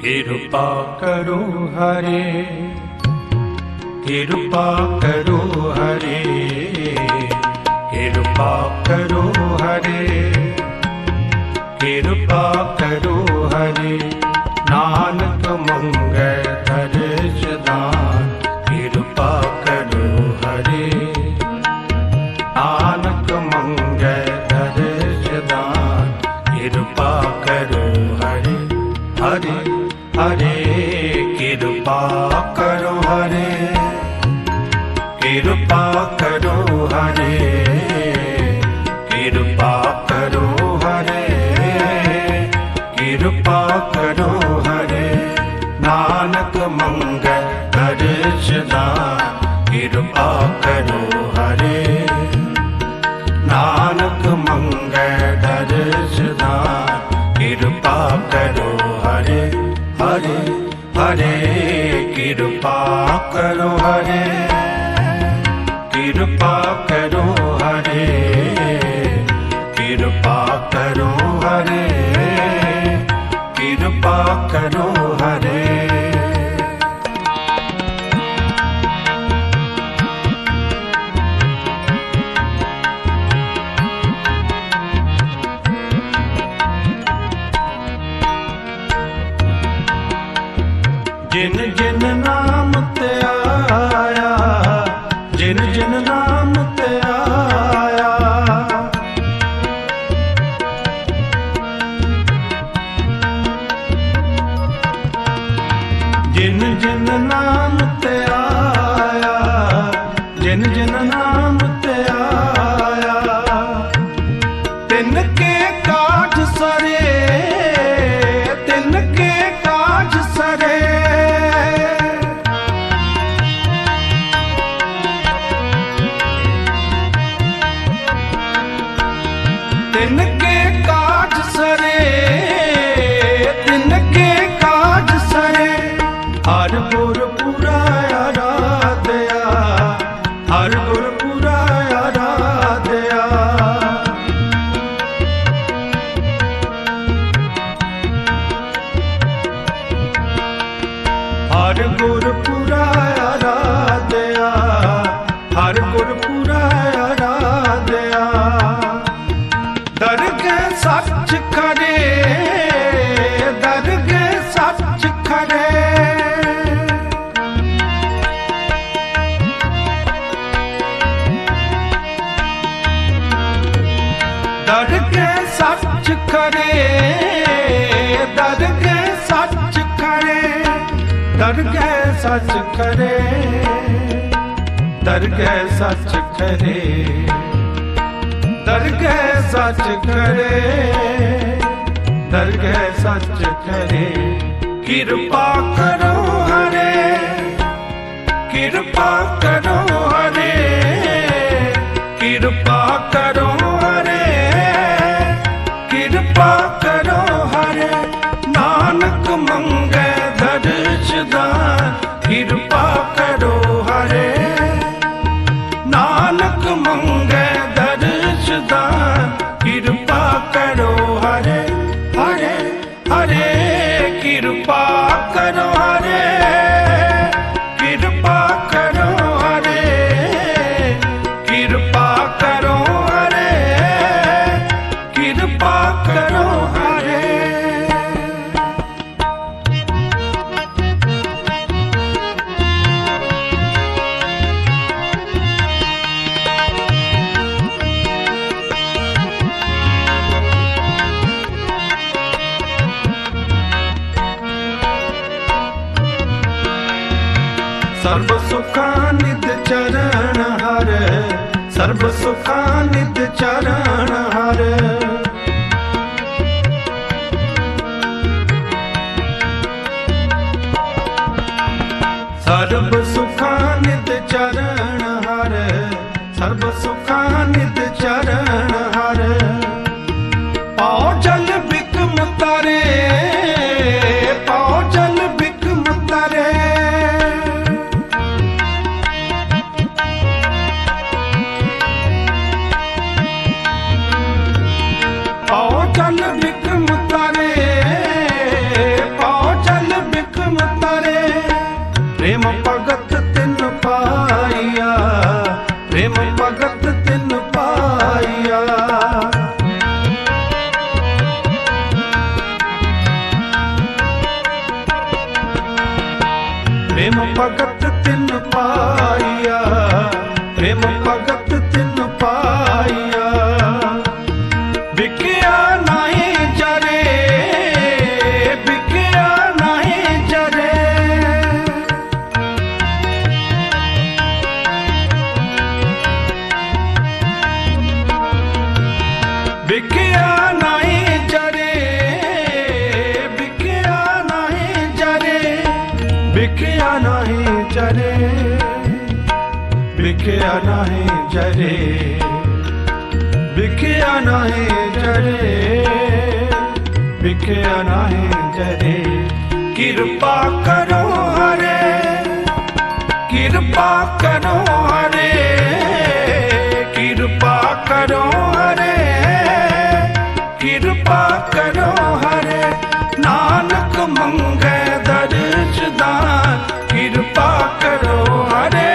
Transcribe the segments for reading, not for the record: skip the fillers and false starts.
किरुपा करो हरे, किरुपा करो हरे, किरुपा करो हरे, किरुपा करो हरे। नानक मंगल दर्श दान, किरुपा करो हरे। नानक मंगल दर्श दान, किरुपा करो हरे। हरे हरे किरुपा करो हरे, किरुपा करो हरे, किरुपा करो हरे, किरुपा करो हरे। नानक मंगल दर्श दान, किरुपा करो हरे। नानक मंगल दर्श दान, किरुपा करो हरे। हरे हरे किरुपा करो हरे, किरुपा करो हरे, किरुपा करो हरे, किरुपा करो हरे। जिन जिन नाम ते आया, जिन जिन नाम ते आया, जिन जिन नाम ते आया, जिन जिन नाम ते आया। तिनके काज सरे, तिनके काज सरे। तिनके काज सरे, तिनके काज सरे। हर गुर पूरा आराधया, हर गुर पूरा आराधया। हर गुर पूरा आराधया, हर गुर पूरा आराधया। दरगह सच खरे, दरगह सच खरे। दरगह सच खरे, दरगह सच खरे। दरगह सच खरे, दरगह सच खरे। दरगह सच करे, दरगह सच करे। किरुपा करो हरे, किरुपा करो हरे, किरुपा करो हरे, किरुपा करो हरे। नानक मंगल दर्श दान, किरुपा करो हरे। नानक मंगल दर्श दान, किरुपा करो हरे। हरे हरे किरुपा करो हरे, किरुपा करो हरे, किरुपा करो हरे, किरुपा करो हरे। सर्व सुखानिध चरण हर, सर्व सुखानिध चरण हर। सर्व सुखानिध चरण हर, सर्व सुखानिध चरण हर। पाओ जल बिकम तारे, पाओ जल बिकम तारे। पाओ जल बिकम तारे, पाओ जल भगत तिन पाइया, प्रेम भगत तिन पाइया। बिकिया नहीं जरे, बिकिया नहीं जरे। बिकिया नहीं जरे, बिकिया नहीं जरे, बिकिया नहीं जरे, बिकिया नहीं जरे, बिकिया नहीं जरे, बिकिया नहीं जरे। कृपा करो हरे, कृपा करो हरे, कृपा करो हरे, कृपा करो हरे। नानक मंगे दर्श दान, कृपा करो हरे।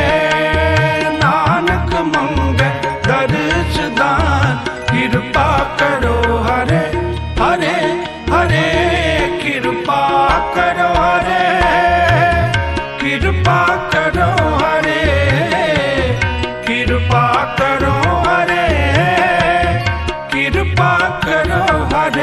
नानक मंगे दर्श दान, कृपा करो हरे। हरे हरे कृपा करो हरे, कृपा करो हरे, कृपा करो हरे, कृपा करो हरे।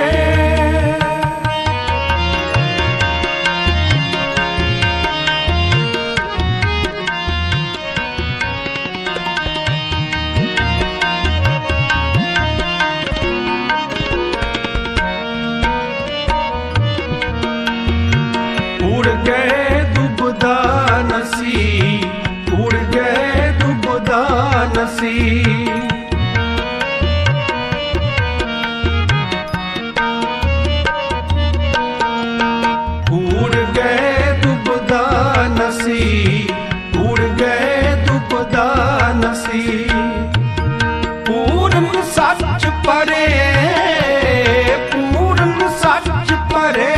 उड़ गए दुबदा नसी, उड़ गए दुबदा नसी। उड़ गए दुबदा नसी, उड़ गए दुबदा नसी। पूर्ण सच परे, पूर्ण सच परे।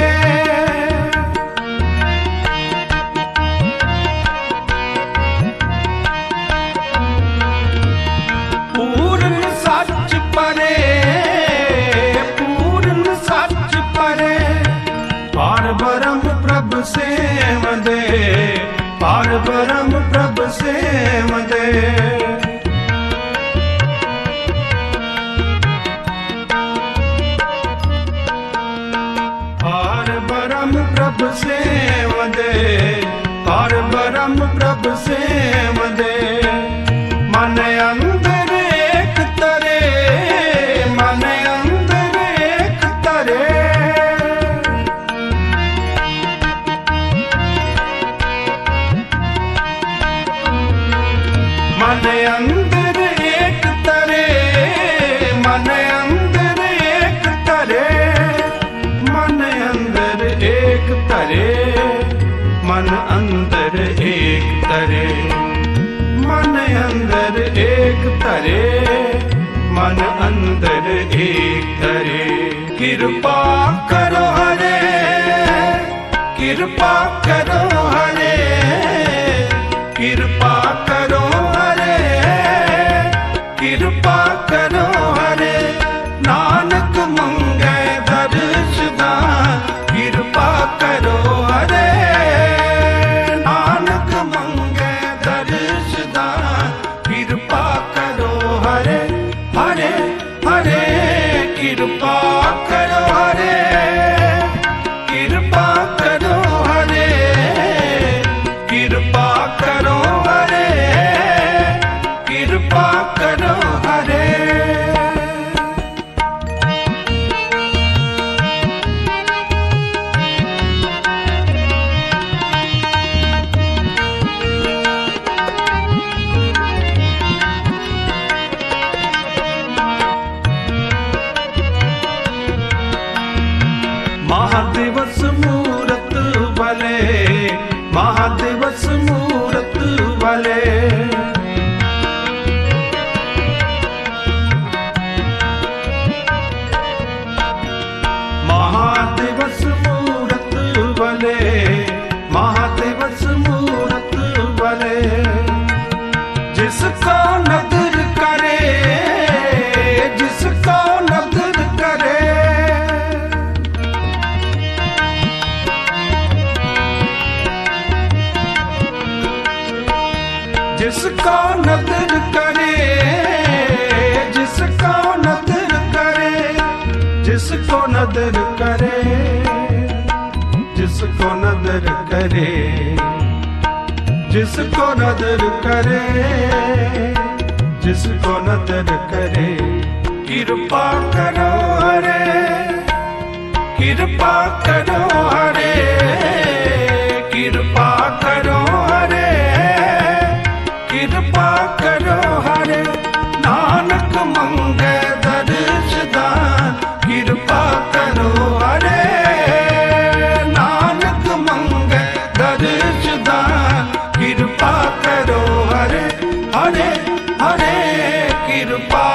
पूर्ण सच परे, पूर्ण सच परे। पार ब्रह्म प्रभु सेव दे, पार ब्रह्म प्रभु सेव दे। पार ब्रह्म प्रभु सेव दे, पार ब्रह्म प्रभु सेव दे। मन अंदर एक तरे, मन अंदर एक तरे। मन अंदर एक तरे, मन अंदर एक तरे। मन अंदर एक तरे, मन अंदर एक तरे। मन अंदर एक तरे, मन अंदर एक तरे। कृपा करो हरे, कृपा करो हरे, कृपा करो हरे, कृपा करो हरे। नानक मंगे दर्श दान, कृपा करो हरे। नानक मंगे दर्श दान, कृपा करो हरे। हरे हरे कृपा करो हरे, कृपा करो हरे, कृपा करो हरे, कृपा करो हरे। महादिवस मूरत वाले, महादिवस मूरत वाले। महादिवस मूरत वाले, महादिवस मूरत वाले। जिसको नदर करे, जिसको नदर करे। जिसको नदर करे, जिसको नदर करे, जिसको नदर करे, जिसको नदर करे, जिसको नदर करे, जिसको नदर करे। कृपा करो हरे, कृपा करो हरे, कृपा करो हरे, कृपा करो हरे। नानक मंगे दर्श दान, कृपा करो हरे, नानक मंगे दर्श दान, कृपा करो हरे, हरे हरे कृपा